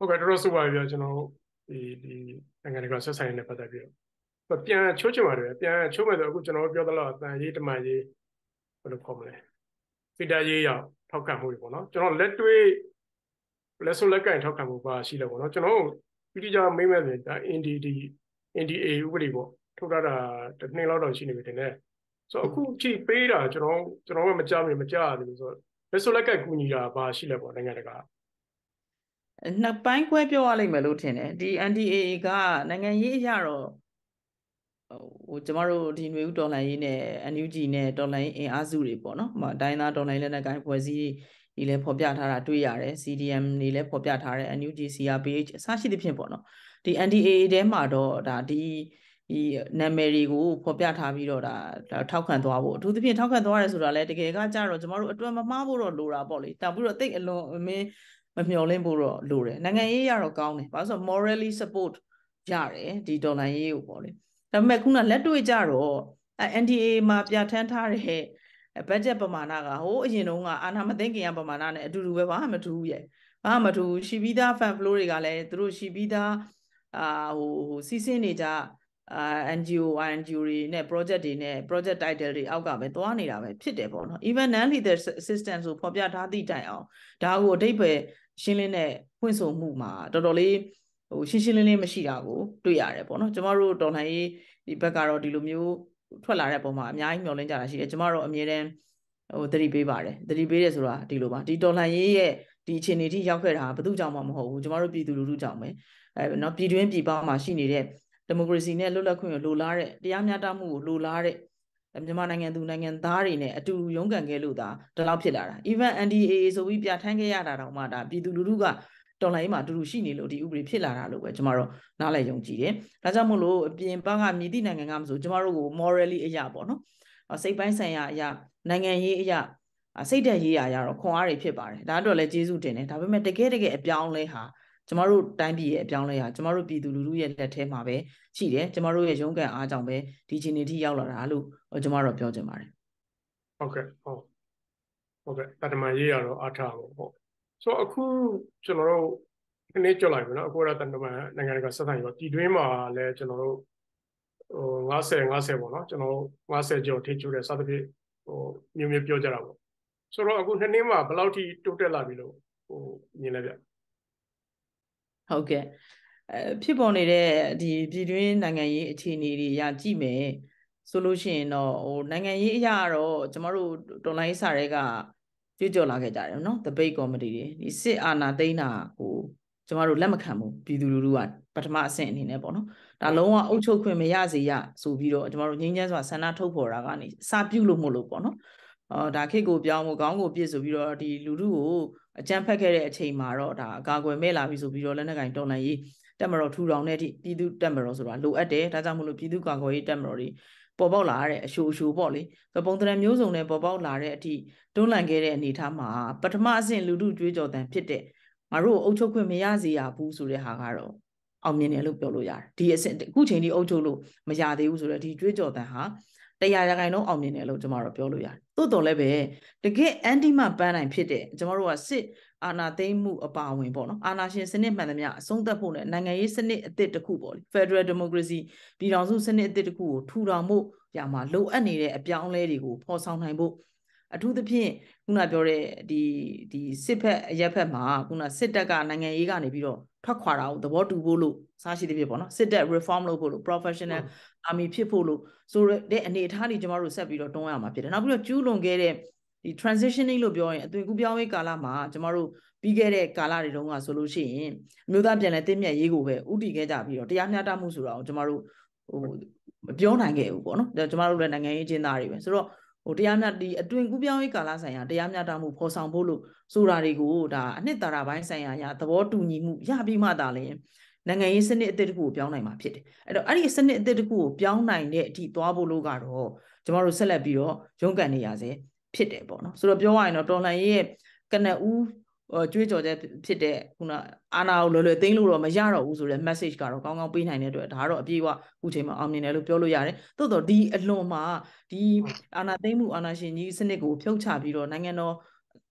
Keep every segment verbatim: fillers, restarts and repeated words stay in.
ဟုတ်ကဲ့တော်တော်ဆိုပါပြီကျွန်တော်ဒီဒီနိုင်ငံတကာဆက်ဆံရေးနဲ့ပတ်သက်ပြီးတော့ပြန်ချိုးချင်ပါတယ်ပြန်ချိုးမယ်ဆိုအခုကျွန်တော်ပြောသလောက်အတန်ရေးတမန်ရေးဘယ်လိုခေါ်မလဲဖီတာရေးရောက်ထောက်ခံမှုတွေပေါ့နော်ကျွန်တော်လက်တွေ့လက်စုပ်လက်ကင်ထောက်ခံမှုပါရှိတယ်ပေါ့နော်ကျွန်တော်ပြီးတိကျမိမ့်မဲ့ဆိုဒါ N D D N D A ဥပဒေပေါ့ထုတ်ထားတာတစ်နှစ်လောက်တော့ရှိနေပြီတင်တယ်ဆိုတော့အခုကြည့်ပေးတာကျွန်တော်ကျွန်တော်ကမကြမ်းမကြရဘူးဆိုတော့လက်စုပ်လက်ကင်ကူညီတာပါရှိလဲပေါ့နိုင်ငံတကာနှစ်ပိုင်းခွဲပြောရလိမ့်မယ်လို့ထင်တယ်ဒီ N D A A ကနိုင်ငံရေးအရတော့ဟိုကျမတို့ဒီຫນွေဦးတော်လှန်ရေးနဲ့ N U G နဲ့တော်လှန်ရေးအင်အားစုတွေပေါ့နော်ဟိုတိုင်းသားတော်လှန်ရေးလက်နက်ကိုင်ဖွဲ့စည်းဒီလည်းဖော်ပြထားတာတွေ့ရတယ် C D M တွေလည်းဖော်ပြထားတယ် N U G C R P H အစရှိသဖြင့်ပေါ့နော်ဒီ N D A A ထဲမှာတော့ဒါဒီဒီနာမည်တွေကိုဖော်ပြထားပြီးတော့ဒါထောက်ခံသွားဖို့အထူးသဖြင့်ထောက်ခံသွားရဲဆိုတာလည်းတကယ်ကကြတော့ကျမတို့အတွက်မမှားဖို့တော့လိုတာပေါ့လေတောင်ပြီးတော့တိတ်အလွန်အမင်းမမျှော်လင့်ဖို့တော့လိုတယ်နိုင်ငံရေးရတော့ကောင်းတယ်ဘာလို့ဆို morally support ရတယ်ဒီဒေါ်လာရေးကိုပေါ့လေဒါပေမဲ့ခုနလက်တွေ့ကြတော့ N D A မှာပြဋ္ဌာန်းထားတဲ့ဘတ်ဂျက်ပမာဏကဟိုအရင်တုန်းကအာဏာမသိမ်းခင်ကပမာဏနဲ့အတူတူပဲဘာမှမထူးရဲ့ဘာမှမထူးရှိပြီးသား fan flow တွေကလည်းသူတို့ရှိပြီးသားအာဟိုဟိုစီးစင်းနေကြအာ N G O I N G O တွေနဲ့ project တွေနဲ့ project title တွေအောက်ကပဲသွားနေတာပဲဖြစ်တယ်ပေါ့နော် even non lethal assistance ဆိုဖော်ပြထားသည့်တိုင်အောင်ဒါကိုအဓိပ္ပာယ်ရှင်းလင်းတဲ့ဖွင့်ဆိုမှုမှာတော်တော်လေးဟိုရှင်းရှင်းလင်းလင်းမရှိတာကိုတွေ့ရတယ်ပေါ့နော်ကျမတို့တော်လှန်ရေးဒီဘက်ကတော့ဒီလိုမျိုးထွက်လာတဲ့ပုံမှာအများကြီးမျှော်လင့်ကြတာရှိတယ်ကျမတို့အမြဲတမ်းဟိုသတိပေးပါတယ်သတိပေးတယ်ဆိုတာဒီလိုပါဒီတော်လှန်ရေးရဲ့ဒီအခြေအနေထိရောက်ခဲ့တာဘယ်သူကြောင့်မှမဟုတ်ဘူးကျမတို့ပြည်သူလူထုကြောင့်ပဲအဲနော်ပြည်တွင်းပြည်ပမှာရှိနေတဲ့ဒီမိုကရေစီနဲ့လွတ်လပ်ခွင့်ကိုလိုလားတဲ့တရားမျှတမှုကိုလိုလားတဲ့မြန်မာနိုင်ငံသူနိုင်ငံသားတွေနဲ့အတူရုန်းကန်ခဲ့လို့ဒါဒီလောက်ဖြစ်လာတာ even N D A A ဆိုပြီးပြဋ္ဌာန်းခဲ့ရတာတောင်မှဒါပြည်သူလူထုကတော်လှန်ရေးမှာအတူတူရှိနေလို့ဒီဥပဒေဖြစ်လာတာလို့ပဲကျမတို့နားလည်ယုံကြည်တယ်ဒါကြောင့်မို့လို့အပြင်ပကမြည်သည့်နိုင်ငံကမဆိုကျမတို့ကို morally အရာပေါ့နော်စိတ်ပိုင်းဆိုင်ရာအရာနိုင်ငံရေးအရာစိတ်ဓာတ်ရေးအရာတော့ခွန်အားတွေဖြစ်ပါတယ်ဒါတော့လည်းကျေးဇူးတင်တယ်ဒါပေမဲ့တကယ်တကယ်အပြောင်းလဲဟာကျမတို့တိုင်းပြည်ရဲ့အပြောင်းလဲဟာကျမတို့ပြည်သူလူထုရဲ့လက်ထဲမှာပဲရှိတယ်ကျမတို့ရဲ့ရုန်းကန်အားကြောင့်ပဲဒီချိန်ထိရောက်လာတာလို့ကျမတို့ပြောချင်ပါတယ်ဟုတ်ကဲ့ဟုတ်ဟုတ်ကဲ့တတမရေးရတော့အားထားဖို့ပေါ့ဆိုတော့အခုကျွန်တော်တို့ဒီနေ့ကြွလိုက်ပြီနော်အခုတော့တတမနိုင်ငံတကာဆက်ဆံရေးပေါ့ဒီတွင်းမှာလည်းကျွန်တော်တို့ဟို90 90ပေါ့နော်ကျွန်တော်90ကျော်ထိကျူတဲ့စသဖြင့်ဟိုမျိုးမျိုးပြောကြတာပေါ့ဆိုတော့အခုနှစ်နှစ်မှာဘယ်လောက်ထိတိုးတက်လာပြီလို့ဟိုမြင်လဲဗျဟုတ်ကဲ့အဲဖြစ်ပေါ်နေတဲ့ဒီပြည်တွင်းနိုင်ငံရေးအခြေအနေတွေအရကြည့်မယ်ဆိုလို့ရှိရင်တော့ဟိုနိုင်ငံရေးအရာတော့ကျမတို့တော်လိုင်းစာတွေကကြွကြော်လာခဲ့ကြတယ်နော် debate committee တွေဒီစစ်အာဏာသိမ်းတာကိုကျမတို့လက်မခံဘူးပြည်သူလူထုကပထမအဆင့်အနေနဲ့ပေါ့နော်ဒါလုံးဝအုပ်ချုပ်ခွင့်မရစေရဆိုပြီးတော့ကျမတို့ငြိမ်းချမ်းစွာဆန္ဒထုတ်ဖော်တာကနေစာပြုလို့မလို့ပေါ့နော်အော်ဒါခေတ်ကိုပြောင်းဖို့ခေါင်းကိုပြစ်ဆိုပြီးတော့ဒီလူထုကိုအကြမ်းဖက်ခဲ့တဲ့အချိန်မှာတော့ဒါအကာအကွယ်မဲ့လာပြီဆိုပြီးတော့လက်နက်ကင်တော်လှန်ရေးတက်မတော်ထူထောင်တဲ့အထိပြည်သူတက်မတော်ဆိုတာလိုအပ်တယ်ဒါကြောင့်မလို့ပြည်သူကာကွယ်ရေးတက်မတော်တွေပေါ်ပေါက်လာတဲ့အရှိုးအရှိုးပေါ့လေပုံသဏ္ဍာန်မျိုးစုံနဲ့ပေါ်ပေါက်လာတဲ့အထိတွန်းလှန်ခဲ့တဲ့အနေအထားမှာပထမအဆင့်လူထုကြွေးကြော်တန်ဖြစ်တဲ့ငါတို့အုပ်ချုပ်ခွင့်မရစေရဘူးဆိုတဲ့ဟာကတော့အောင်မြင်တယ်လို့ပြောလို့ရတယ်ဒီအဆင့်အခုချိန်ထိအုပ်ချုပ်လို့မရသေးဘူးဆိုတော့ဒီကြွေးကြော်တန်ဟာတရားရဂိုင်လုံးအောင်မြင်တယ်လို့ကျွန်တော်တို့ပြောလို့ရတယ်တိုးတော်လည်းပဲတကယ်အန်တီမပန်းနိုင်ဖြစ်တဲ့ကျွန်တော်တို့ကစစ်အာဏာသိမ်းမှုအပါအဝင်ပေါ့နော်အာဏာရှင်စနစ်မှန်သမျှအဆုံးသတ်ဖို့နဲ့နိုင်ငံရေးစနစ်အသစ်တစ်ခုပေါ့လေ Federal Democracy ပြည်ထောင်စုစနစ်အသစ်တစ်ခုကိုထူထောင်ဖို့ရမှာလိုအပ်နေတဲ့အပြောင်းအလဲတွေကိုဖော်ဆောင်နိုင်ဖို့အထူးသဖြင့်ခုနပြောတဲ့ဒီဒီစစ်ဖက်အရက်ဖက်မှာခုနစစ်တပ်ကနိုင်ငံရေးကနေပြီးတော့ထွက်ခွာတာကိုသဘောတူဖို့လို့စားရှိတဲ့ဖြစ်ပေါ့နော်စစ်တပ် reform လုပ်ဖို့လို့ professional army ဖြစ်ဖို့လို့ဆိုတဲ့အနေအထားတွေကျမတို့ဆက်ပြီးတော့တွန်းရမှာဖြစ်တယ်နောက်ပြီးတော့ကျူးလွန်ခဲ့တဲ့ဒီ transitioning လို့ပြောရင်အသွင်ကူးပြောင်းရေးကာလမှာကျမတို့ပြီးခဲ့တဲ့ကာလတွေတုန်းကဆိုလို့ရှိရင်အမျိုးသားပြန်လည်တည်မြဲရေးကိုပဲဥတည်ခဲ့ကြပြီးတော့တရားမျှတမှုဆိုတာကိုကျမတို့ဟိုမပြောနိုင်ခဲ့ဘူးပေါ့နော်ကျမတို့လည်းနိုင်ငံရေးကျင်းသားတွေပဲဆိုတော့ဟိုတရားမျှဒီအတွင်ကူးပြောင်းရေးကာလဆိုင်ရာတရားမျှတမှုဖော်ဆောင်ဖို့လို့ဆိုတာတွေကိုဒါအနှစ်သာရပိုင်းဆိုင်ရာရသဘောတူညီမှုရပြီးမှသာလဲနိုင်ငံရေးစနစ်အသစ်တစ်ခုကိုပြောင်းနိုင်မှာဖြစ်တယ်အဲ့တော့အဲ့ဒီစနစ်အသစ်တစ်ခုကိုပြောင်းနိုင်တဲ့အထိသွားဖို့လို့ကတော့ကျမတို့ဆက်လက်ပြီးတော့ရုန်းကန်နေရစေဖြစ်တယ်ပေါ့နော်ဆိုတော့ပြောရရင်တော့တော်လှန်ရေးရဲ့ကနဦးကြွေးကြော်တဲ့ဖြစ်တဲ့ခုနအာဏာကိုလွယ်လွယ်သိမ်းလို့တော့မရတော့ဘူးဆိုတဲ့ message ကတော့ကောင်းကောင်းပေးနိုင်တဲ့အတွက်ဒါကတော့အပြည့်အဝအခုချိန်မှာအောင်မြင်တယ်လို့ပြောလို့ရတယ်သို့တော့ဒီအလွန်မှာဒီအာဏာသိမ်းမှုအာဏာရှင်ကြီးစနစ်ကိုဖြုတ်ချပြီးတော့နိုင်ငံတော်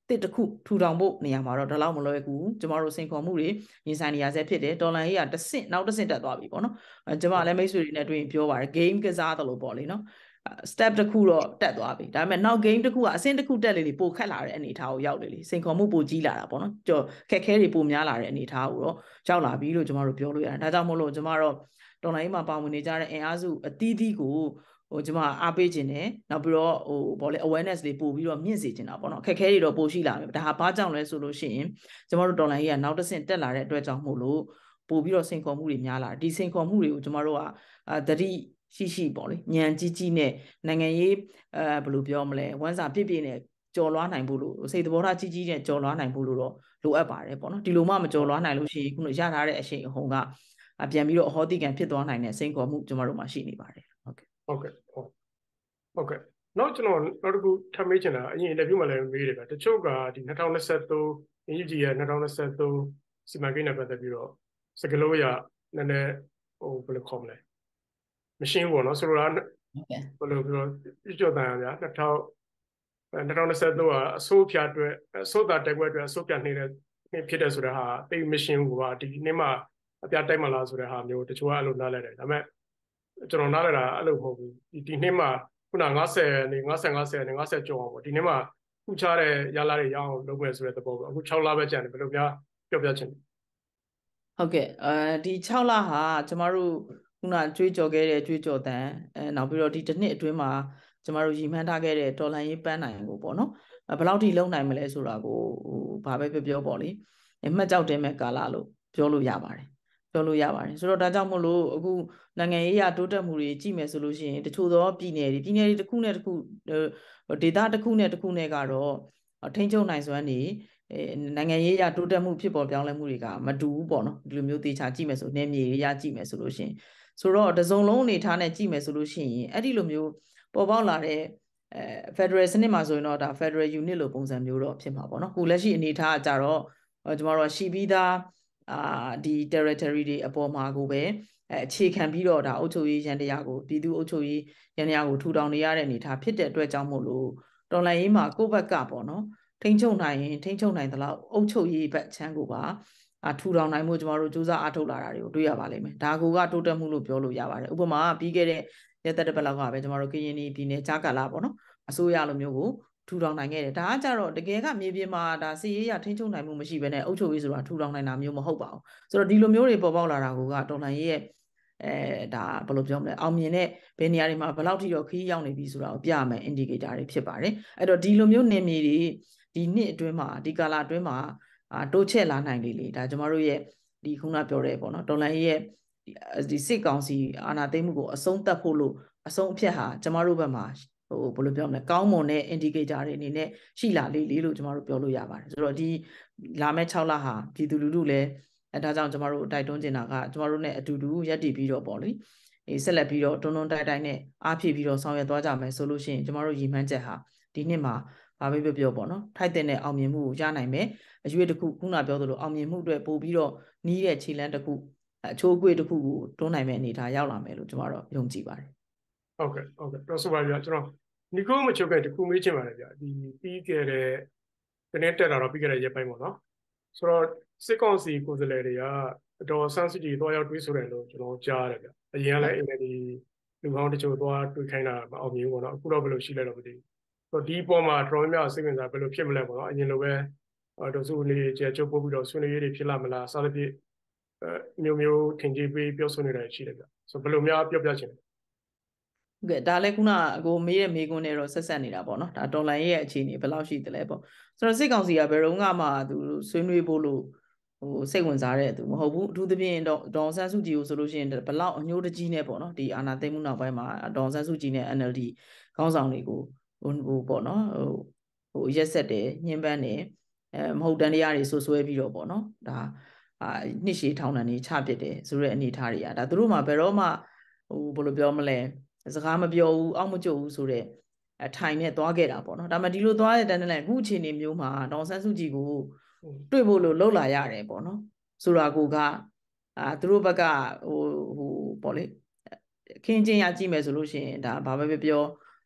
တစ်တစ်ခုထူထောင်ဖို့နေရာမှာတော့ဒါလောက်မလွယ်ကူကျမတို့စိန်ခေါ်မှုတွေရင်ဆိုင်နေရဆဲဖြစ်တယ်ဒေါ်လာကြီးကတစ်ဆင့်နောက်တစ်ဆင့်တက်သွားပြီပေါ့နော်အဲကျမလည်းမိတ်ဆွေတွေနဲ့တွေ့ရင်ပြောပါတယ် game ကစားတယ်လို့ပေါ့လေနော် step တစ်ခုတော့တက်သွားပြီဒါပေမဲ့နောက် game တစ်ခုကအဆင့်တစ်ခုတက်လေလေပိုခက်လာတဲ့အနေအထားကိုရောက်လေလေစိန်ခေါ်မှုပိုကြီးလာတာပေါ့နော်ကြော်ခက်ခဲတွေပိုများလာတဲ့အနေအထားကိုတော့ရောက်လာပြီလို့ကျမတို့ပြောလို့ရတယ်ဒါကြောင့်မို့လို့ကျမတို့ဒေါ်လာကြီးမှာပါဝင်နေကြတဲ့အင်အားစုအသီးသီးကိုဟိုကျမအားပေးခြင်းနဲ့နောက်ပြီးတော့ဟိုဗောလေ awareness လေးပို့ပြီးတော့မြင့်စေချင်တာပေါ့နော်အခက်ခဲတွေတော့ပိုရှိလာမယ်ဒါဟာဘာကြောင့်လဲဆိုလို့ရှိရင်ကျမတို့ဒေါ်လာကြီးကနောက်တစ်ဆင့်တက်လာတဲ့အတွက်ကြောင့်မို့လို့ပို့ပြီးတော့စိန်ခေါ်မှုတွေများလာဒီစိန်ခေါ်မှုတွေကိုကျမတို့ကအာတတိရှိရှိပေါ့လေဉာဏ်ကြီးကြီးနဲ့နိုင်ငံရေးအဲဘယ်လိုပြောမလဲဝမ်းစာပြည့်ပြည့်နဲ့ကြော်လွှားနိုင်ဖို့လို့စိတ်သဘောထားကြီးကြီးနဲ့ကြော်လွှားနိုင်ဖို့လို့တော့လိုအပ်ပါတယ်ပေါ့နော်ဒီလိုမှမကြော်လွှားနိုင်လို့ရှိရင်ခုနရထားတဲ့အရှိန်အဟုန်ကပြန်ပြီးတော့အဟောတိကံဖြစ်သွားနိုင်တဲ့စိန်ခေါ်မှုကျမတို့မှာရှိနေပါတယ်ဟုတ်ကဲ့ဟုတ်ကဲ့ဟုတ်ဟုတ်ကဲ့နောက်ကျွန်တော်နောက်တစ်ခုထပ်မေးချင်တာအရင် interview မှာလည်းမေးတယ်ဗျတချို့ကဒီ၂၀၂၃ အင်ဂျီဂျီရဲ့၂၀၂၃စီမံကိန်းနဲ့ပတ်သက်ပြီးတော့စကလုံးရနည်းနည်းဟိုဘယ်လိုခေါ်မလဲမရှင်းဘူးပေါ့နော်ဆိုတော့ဘယ်လိုပြောကြော်တန်ရဗျာ၂၀၂၃ကအစိုးဖြာအတွက်အစိုးတာတက်ွက်အတွက်အစိုးပြနေတဲ့ဖြစ်တဲ့ဆိုတဲ့ဟာတိတ်မရှင်းဘူးကွာဒီနေ့မှအပြတိုက်မလားဆိုတဲ့ဟာမျိုးတချို့ကအဲ့လိုနားလဲတယ်ဒါပေမဲ့ကျွန်တော်နားလဲတာအဲ့လိုမဟုတ်ဘူးဒီဒီနေ့မှခုန၅၀နေ၅၀ ၅၀နေ၅၀ကျော်အောင်ပေါ့ဒီနေ့မှခုချတဲ့ရလာတွေရအောင်လုပ်မယ်ဆိုတဲ့သဘောပေါ့အခု၆လပဲကျန်တယ်ဘယ်လိုများပြောပြချင်ဟုတ်ကဲ့အဲဒီ၆လဟာကျမတို့ခုနကြွေးကြော်ခဲ့တဲ့ကြွေးကြော်တန်အဲနောက်ပြီးတော့ဒီတစ်နှစ်အတွင်းမှာကျမတို့ရည်မှန်းထားခဲ့တဲ့တော်လှန်ရေးပန်းနိုင်ကိုပေါ့နော်ဘယ်လောက်ထိလုံနိုင်မလဲဆိုတာကိုဟိုဘာပဲပြောပြောပေါ့လေမှတ်ကြောက်တဲ့မဲ့ကာလလို့ပြောလို့ရပါတယ်ပြောလို့ရပါတယ်ဆိုတော့ဒါကြောင့်မို့လို့အခုနိုင်ငံရေးရတိုးတက်မှုတွေကြည့်မယ်ဆိုလို့ရှိရင်တချို့သောပြည်နယ်တွေပြည်နယ်တွေတစ်ခုနဲ့တစ်ခုဒေသတစ်ခုနဲ့တစ်ခုနဲ့ကတော့ထိန်းချုပ်နိုင်စွမ်းနေနိုင်ငံရေးရတိုးတက်မှုဖြစ်ပေါ်ပြောင်းလဲမှုတွေကမတူဘူးပေါ့နော်ဒီလိုမျိုးသေချာကြည့်မယ်ဆိုနေမြေရကြည့်မယ်ဆိုလို့ရှိရင်ဆိုတော့တစုံလုံးအနေထားနဲ့ကြည့်မယ်ဆိုလို့ရှိရင်အဲ့ဒီလိုမျိုးပေါ်ပေါက်လာတဲ့အဲ Federal စနစ်မှာဆိုရင်တော့ဒါ Federal Unit လိုပုံစံမျိုးတော့ဖြစ်မှာပေါ့နော်ခုလက်ရှိအနေထားကကြတော့ကျမတို့ရှိပြီးသားအာဒီ territory တွေအပေါ်မှာကိုပဲအခြေခံပြီးတော့ဒါအုပ်ချုပ်ရေးရန်တရားကိုပြည်သူအုပ်ချုပ်ရေးရန်တရားကိုထူထောင်နေရတဲ့အနေထားဖြစ်တဲ့အတွက်ကြောင့်မို့လို့တော်လှန်ရေးမှာကိုယ့်ဘက်ကပေါ့နော်ထိန်းချုပ်နိုင်ရင်ထိန်းချုပ်နိုင်သလောက်အုပ်ချုပ်ရေးဘက်ချမ်းကိုပါအထူထောင်နိုင်မှုကျမတို့စူးစမ်းအားထုတ်လာတာတွေကိုတွေ့ရပါလိမ့်မယ်ဒါကိုကတိုးတက်မှုလို့ပြောလို့ရပါတယ်ဥပမာပြီးခဲ့တဲ့ရက်သက်တစ်ပတ်လောက်ကပဲကျမတို့ကရင်ပြည်နယ်ကြားကာလပေါ့နော်အစိုးရလိုမျိုးကိုထူထောင်နိုင်ခဲ့တယ်ဒါကကြတော့တကယ်ကမြေပြင်မှာဒါစီရေးရထိန်းချုပ်နိုင်မှုမရှိဘဲနဲ့အုပ်ချုပ်ရေးဆိုတာထူထောင်နိုင်တာမျိုးမဟုတ်ပါဘူးဆိုတော့ဒီလိုမျိုးတွေပေါ်ပေါက်လာတာကိုကတော်လှန်ရေးရဲ့အဲဒါဘယ်လိုပြောမလဲအောင်မြင်တဲ့ဘယ်နေရာတွေမှာဘယ်လောက်ထိတော့ခီးရောက်နေပြီဆိုတာကိုပြမယ် indicator တွေဖြစ်ပါတယ်အဲ့တော့ဒီလိုမျိုးနေမြေတွေဒီနှစ်အတွင်းမှာဒီကာလအတွင်းမှာတိုးချဲ့လာနိုင်လေလေဒါကျမတို့ရဲ့ဒီခုနပြောရဲပေါ့နော်တော်လှန်ရေးရဲ့ဒီစစ်ကောင်စီအာဏာသိမ်းမှုကိုအဆုံးသတ်ဖို့လို့အဆုံးအဖြတ်ဟာကျမတို့ဘက်မှာဟိုဘယ်လိုပြောမလဲကောင်းမွန်တဲ့ indicator တွေအနေနဲ့ရှိလာလေလေလို့ကျမတို့ပြောလို့ရပါတယ်ဆိုတော့ဒီလာမယ့်၆လဟာပြည်သူလူထုလည်းအဲဒါကြောင့်ကျမတို့တိုက်တွန်းနေတာကကျမတို့ ਨੇ အတူတူရပ်တည်ပြီးတော့ပေါ့လေဒီဆက်လက်ပြီးတော့တွန်းတွန်းတိုက်တိုက်နဲ့အားဖြည့်ပြီးတော့ဆောင်ရွက်သွားကြမယ်ဆိုလို့ရှိရင်ကျမတို့ရည်မှန်းချက်ဟာဒီနှစ်မှာဘာပဲပြောပြောပေါ့နော်ထိုက်တဲ့အောင်မြင်မှုကိုရနိုင်မယ်အရွေးတစ်ခုခုနပြောသလိုအောင်မြင်မှုအတွက်ပို့ပြီးတော့နီးတဲ့ခြေလမ်းတစ်ခုအချိုးအကွေ့တစ်ခုကိုတွန်းနိုင်မဲ့အနေထားရောက်လာမယ်လို့ကျမတို့ယုံကြည်ပါတယ်ဟုတ်ကဲ့ဟုတ်ကဲ့တော့ဆိုပါဗျာကျွန်တော်နီကိုမချုပ်ခဲ့တခုမေးချင်ပါတယ်ဗျာဒီပြီးခဲ့တဲ့တနေ့တက်တာတော့ပြီးခဲ့တဲ့ရက်ပိုင်းပေါ့နော်ဆိုတော့စစ်ကောင်စီကိုယ်စားလှယ်တွေကတော်ဆန်းစစ်တီတော့ရောက်တွေးဆိုတယ်လို့ကျွန်တော်ကြားရတယ်ဗျအရင်ကလည်းအင်ဒီလူဟောင်းတချို့တော့တွေးခိုင်းတာမအောင်မြင်ဘူးပေါ့နော်အခုတော့ဘယ်လိုရှိလဲတော့မသိဘူးဆိုတော့ဒီပေါ်မှာတော်များများစိတ်ဝင်စားဘယ်လိုဖြစ်မလဲပေါ့နော်အရင်လိုပဲတော်စုနေကြချုပ်ပို့ပြီးတော့ဆွေးနွေးရေးတွေဖြစ်လာမလားစသဖြင့်မျိုးမျိုးထင်ကြီးပေးပြောဆိုနေတာရှိတယ်ဗျဆိုတော့ဘယ်လိုများပြောပြချင်လဲဟုတ်ကဲ့ဒါလည်းခုနအကိုမေးတဲ့မေးခွန်းနဲ့တော့ဆက်ဆက်နေတာပေါ့နော်ဒါတော်လိုင်းရဲ့အခြေအနေဘယ်လောက်ရှိသလဲပေါ့ဆိုတော့စစ်ကောင်စီကဘယ်တော့မှသူဆွေးနွေးဖို့လို့ဟိုစိတ်ဝင်စားတဲ့သူမဟုတ်ဘူးအထူးသဖြင့်တော့ဒေါ်ဆန်းစုကြည်ကိုဆိုလို့ရှိရင်ဘယ်လောက်အညှိုးတကြီးနဲ့ပေါ့နော်ဒီအာဏာသိမ်းမှုနောက်ပိုင်းမှာဒေါ်ဆန်းစုကြည်နဲ့ N L D ခေါင်းဆောင်တွေကိုဟိုဟိုပေါ့နော်ဟိုဟိုရက်ဆက်တယ်ညှဉ်းပန်းတယ်အဲမဟုတ်တန်တရားတွေဆွဆွဲပြီးတော့ပေါ့နော်ဒါအာနှစ်ရှည်ထောင်ဒဏ်တွေချပစ်တယ်ဆိုတဲ့အနေအထားတွေကဒါသူတို့မှဘယ်တော့မှဟိုဘယ်လိုပြောမလဲစကားမပြောဘူးအောက်မကျဘူးဆိုတဲ့အထိုင်နဲ့သွားခဲ့တာပေါ့နော်ဒါမှဒီလိုသွားတဲ့တန်းတန်းလည်းအခုအခြေအနေမျိုးမှာဒေါ်ဆန်းစုကြည်ကိုတွေ့ဖို့လို့လှုပ်လာရတယ်ပေါ့နော်ဆိုတာကိုကအာသူတို့ဘက်ကဟိုဟိုပေါ့လေခင်းချင်းရကြည့်မယ်ဆိုလို့ရှိရင်ဒါဘာပဲပြော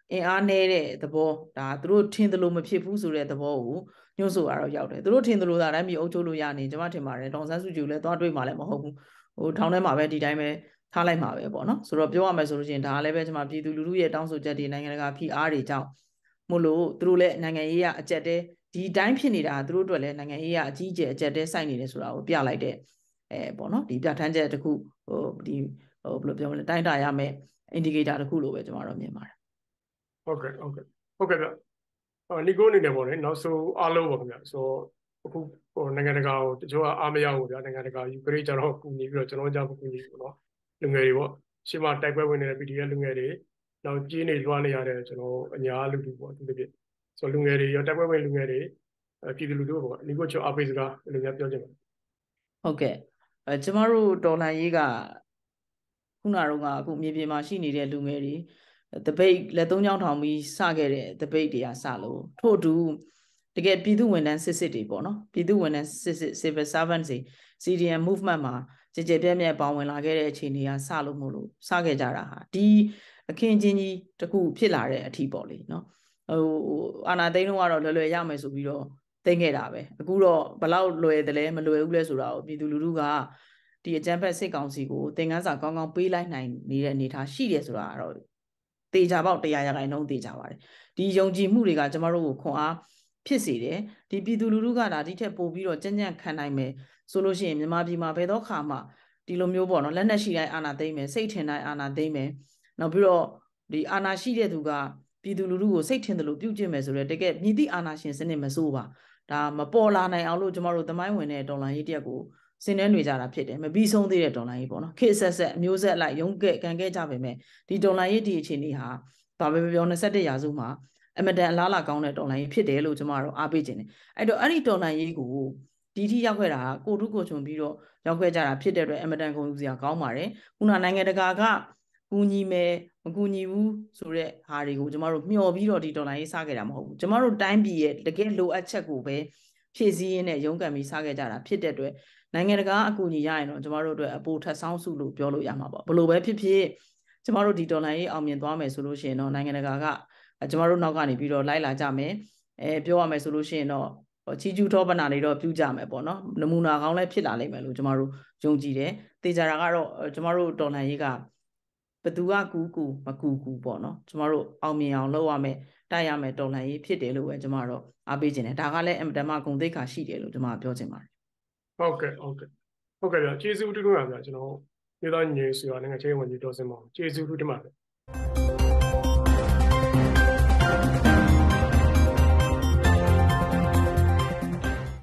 အင်အားနည်းတဲ့သဘောဒါသူတို့ထင်သလိုမဖြစ်ဘူးဆိုတဲ့သဘောကိုညှို့ဆိုရတော့ရောက်တယ်သူတို့ထင်သလိုသာတိုင်းပြည်အုပ်ချုပ်လို့ရနေကျွန်မထင်ပါတယ်ဒေါ်ဆန်းစုကြည်လည်းသွားတွေ့မှလည်းမဟုတ်ဘူးဟိုထောင်ထဲမှာပဲဒီတိုင်းပဲထားလိုက်မှာပဲပေါ့နော်ဆိုတော့ပြောရမယ်ဆိုလို့ရှိရင်ဒါလည်းပဲကျွန်မပြည်သူလူထုရဲ့တောင်းဆိုချက်တွေနိုင်ငံတကာဖိအားတွေကြောင့်မို့လို့သူတို့လည်းနိုင်ငံရေးကအကြက်တဲဒီတိုင်းဖြစ်နေတာသူတို့အတွက်လည်းနိုင်ငံရေးကအကြီးအကျယ်အကြက်တဲစိုက်နေတယ်ဆိုတာကိုပြလိုက်တဲ့အဲပေါ့နော်ဒီပြဋ္ဌာန်းချက်တစ်ခုဟိုဒီဟိုဘယ်လိုပြောမလဲတိုင်းတာရမယ် indicator တစ်ခုလို့ပဲကျွန်တော်တို့မြင်ပါတယ်ဟုတ်ကဲ့ဟုတ်ကဲ့ဟုတ်ကဲ့ဗျအော်နီကိုအနေနဲ့ပေါ့လေနောက်ဆိုအားလုံးပါခင်ဗျဆိုအခုဟိုနိုင်ငံတကာကိုတချို့ကအားမရဘူးဗျာနိုင်ငံတကာယူကရိန်းကျတော့ကူညီပြီးတော့ကျွန်တော်ကြောင့်ကူညီပေါ့နော်လူငယ်တွေပေါ့ရှေ့မှာတိုက်ပွဲဝင်နေတဲ့ ပီ ဒီ အက်ဖ် လူငယ်တွေနောက်ကြီးနေလွှားနေရတဲ့ကျွန်တော်အညာလူတွေပေါ့ဒီလိုဖြစ်ဆိုလူငယ်တွေရောတိုက်ပွဲဝင်လူငယ်တွေပြည်သူလူထုပေါ့နီကိုချိုအားပေးစကားလူငယ်ပြောချင်တယ်ဟုတ်ကဲ့အဲကျမတို့တော်လှန်ရေးကခုနကတော့ကအခုမြေပြင်မှာရှိနေတဲ့လူငယ်တွေတပိတ်လက်သုံးချောင်းထောင်ပြီးစခဲ့တဲ့တပိတ်တွေကစလို့ထို့အတူတကယ်ပြည်သူဝန်ထမ်းစစ်စစ်တွေပေါ့နော်ပြည်သူဝန်ထမ်းစစ်စစ် civil servants တွေ စီ ဒီ အမ် movement မှာကြည်ကြဲပြဲပြဲပါဝင်လာခဲ့တဲ့အခြေအနေကစလို့မို့လို့စခဲ့ကြတာဟာဒီအခင်းချင်းကြီးတခုဖြစ်လာတဲ့အထီးပေါ့လေနော်ဟိုအာနာသိန်းတော့ကတော့လွယ်လွယ်ရမယ်ဆိုပြီးတော့သိခဲ့တာပဲအခုတော့ဘလောက်လွယ်တယ်လဲမလွယ်ဘူးလဲဆိုတာကိုပြည်သူလူထုကဒီအကြမ်းဖက်စစ်ကောင်စီကိုသင်ခန်းစာကောင်းကောင်းပေးလိုက်နိုင်နေတဲ့အနေအထားရှိတယ်ဆိုတာကတော့တေချာပေါက်တရားရဂိုင်းလုံးတေချာပါတယ်ဒီယုံကြည်မှုတွေကကျမတို့ကိုခွန်အားဖြစ်စေတယ်ဒီပြည်သူလူထုကဒါဒီထက်ပိုပြီးတော့ကြံ့ကြံ့ခံနိုင်မယ်ဆိုလို့ရှိရင်မြန်မာပြည်မှာဘယ်တော့ခါမှဒီလိုမျိုးပေါ့နော်လက်နက်ရှိတိုင်းအာဏာသိမ်းမယ်စိတ်ထင်တိုင်းအာဏာသိမ်းမယ်နောက်ပြီးတော့ဒီအာဏာရှိတဲ့သူကပြည်သူလူထုကိုစိတ်ထင်တယ်လို့ပြုကျင့်မယ်ဆိုတော့တကယ်မြည်သည့်အာဏာရှင်စနစ်မစိုးပါဒါမပေါ်လာနိုင်အောင်လို့ကျမတို့သမိုင်းဝင်တဲ့တော်လှန်ရေးတရက်ကိုစင်နှဲနေကြတာဖြစ်တယ်မပြီးဆုံးသေးတဲ့တော်လှန်ရေးပေါ့နော်ခေတ်ဆက်ဆက်အမျိုးဆက်အလိုက်ရုံးကဲ့ကန်ခဲ့ကြပါမယ်ဒီတော်လှန်ရေးဒီအခြေအနေဟာဘာပဲပြောနှစ်၁၁ရာစုမှာအမတန်အလားလာကောင်းတဲ့တော်လှန်ရေးဖြစ်တယ်လို့ကျမတို့အားပေးခြင်းတယ်အဲ့တော့အဲ့ဒီတော်လှန်ရေးကိုဒီထိရောက်ခဲ့တာကိုထုကိုချွန်ပြီးတော့ရောက်ခဲ့ကြတာဖြစ်တဲ့အတွက်အမတန်ကုန်စရာကောင်းပါတယ်ခုနနိုင်ငံတကာကကူညီမယ်မကူညီဘူးဆိုတဲ့ဟာတွေကိုကျမတို့မျှော်ပြီးတော့ဒီတော်လှန်ရေးစခဲ့တာမဟုတ်ဘူးကျမတို့တိုင်းပြည်ရဲ့တကယ်လိုအပ်ချက်ကိုပဲဖြည့်ဆည်းရင်းနဲ့ရုန်းကန်ပြီးစခဲ့ကြတာဖြစ်တဲ့အတွက်နိုင်ငံတကာအကူအညီရရင်တော့ကျမတို့အတွက်အပိုထပ်ဆောင်းစုလို့ပြောလို့ရမှာပေါ့ဘလို့ပဲဖြစ်ဖြစ်ကျမတို့ဒီတော်လှန်ရေးအောင်မြင်သွားမယ်ဆိုလို့ရှိရင်တော့နိုင်ငံတကာကကျမတို့နောက်ကနေပြီးတော့လိုက်လာကြမယ်အဲပြောရမယ်ဆိုလို့ရှိရင်တော့ချီကျူးထောပနာတွေတော့ပြုကြမယ်ပေါ့နော်နမူနာကောင်းလည်းဖြစ်လာလိမ့်မယ်လို့ကျမတို့ယုံကြည်တယ်တေချာတာကတော့ကျမတို့တော်လှန်ရေးကဘသူကကူကူမကူကူပေါ့နော်ကျမတို့အောင်မြင်အောင်လုပ်ရမယ်တိုက်ရမယ်တော်လှန်ရေးဖြစ်တယ်လို့ပဲကျမတို့အားပေးခြင်းတယ်ဒါကလည်းအမတန်မှဂုဏ်သိက္ခာရှိတယ်လို့ကျမပြောချင်ပါတယ်ဟုတ်ကဲ့ဟုတ်ကဲ့ဟုတ်ကဲ့ဗျကျေးဇူးတူတူပါဗျကျွန်တော်မြေသားညီညီဆိုရနိုင်ငံချင်းဝင်ကြီးတော်စင်ပါကျေးဇူးတူတင်ပါတယ်